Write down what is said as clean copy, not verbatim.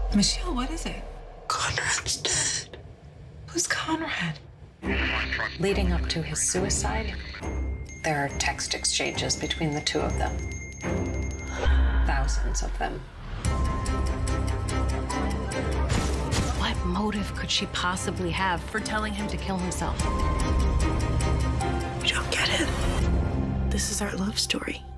Michelle, what is it? Conrad's dead. Who's Conrad? Leading up to his suicide, there are text exchanges between the two of them. Thousands of them. What motive could she possibly have for telling him to kill himself? You don't get it. This is our love story.